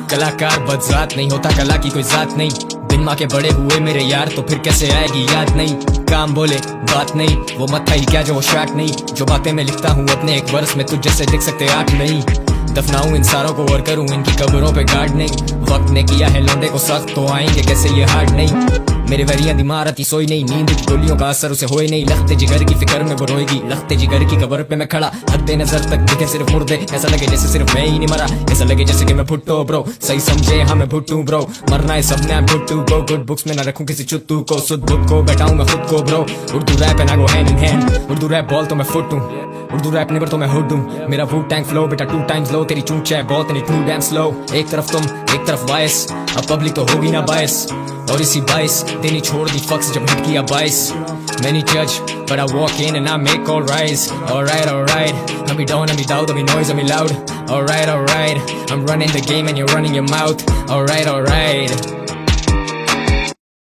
कलाकार बदजात नहीं होता, कला की कोई जात नहीं। बिन माँ के बड़े हुए मेरे यार, तो फिर कैसे आएगी याद नहीं। काम बोले बात नहीं, वो मत ही क्या जो वो शाट नहीं। जो बातें मैं लिखता हूँ अपने एक वर्ष में, तुझ जैसे दिख सकते आठ नहीं। दफनाऊं इन सारों को और करूं इनकी कब्रों पे गार्ड नहीं। वक्त ने किया है लौंडे को सख्त, तो आएंगे कैसे ये हार्ड नहीं। मेरे वरियां दिमाग आती सोई नहीं, नींद की गोलियों का असर उसे होए नहीं। लखते जिगर की फिक्र में वो रोएगी, लखते जिगर की कब्र पे मैं खड़ा। हद्दे नजर तक दिखे सिर्फ मुर्दे, ऐसा लगे जैसे सिर्फ मैं ही नहीं मरा। ऐसा लगे जैसे कि मैं भुट्टो ब्रो, सही समझे हाँ मैं भुट्टू ब्रो। मरना है सबने आई भुट्टू ब्रो, गुड बुक्स में ना रखूं किसी चुत्तू को। सुध बुक को बैठाऊं मैं खुद को bro. Urdu rap and I go hand in hand, Urdu rap बॉल तो मैं फुट हूं, उर्दू रैप नेवर तो मैं हुड हूं। मेरा वू टैंक फ्लो बेटा 2 times लो, तेरी चूंच है बहुत एंड टू डैम स्लो। एक तरफ तुम एक तरफ वायस, अब पब्लिक तो होगी ना बायस। और इसी बाइस देनी छोड़ दी फक्स जब हिट किया 22। Many judge but I walk in and I make all rise. Alright, alright, I'm be down, I'm be loud, I'm be noise, I'm be loud. Alright, alright, I'm running the game and you're running your mouth. Alright, alright.